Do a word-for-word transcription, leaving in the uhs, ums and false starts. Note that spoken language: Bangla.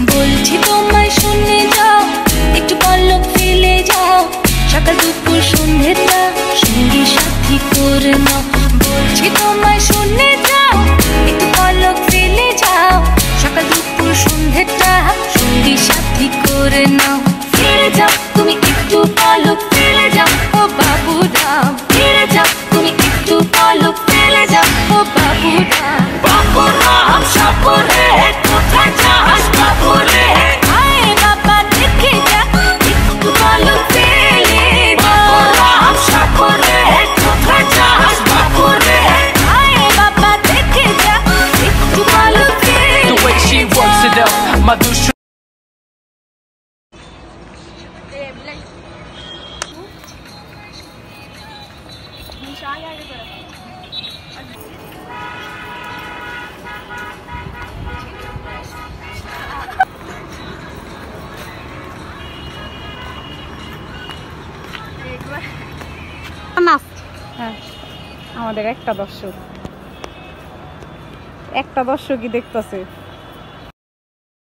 বলছি তোমায় শুনে যাও, একটু পলক ফেলে যাও, সকাল দুপুর সন্ধ্যেটা সঙ্গী সাথী করে নাও। বলছি তোমায় শুনে যাও, একটু পলক ফেলে যাও, সকাল দুপুর সন্ধ্যেটা সঙ্গী সাথী করে নাও। ফিরে যাও তুমি একটু পলক ফেলে যাও, ও বাবুরা ফিরে যাও তুমি একটু পলক ফেলে যাও, ও বাবুরা। বাবুরা সাপুরে কোথায় যাস বাবুরে, আয় বাবা দেখে যা একটু পলক ফেলে যাও। বাবুরা সাপুরে কোথায় যাস বাবুরে, আয় বাবা দেখে যা একটু পলক ফেলে যাও। The way she works it up, my douche. হ্যাঁ, আমাদের একটা দর্শক একটা দর্শকই দেখতেছে।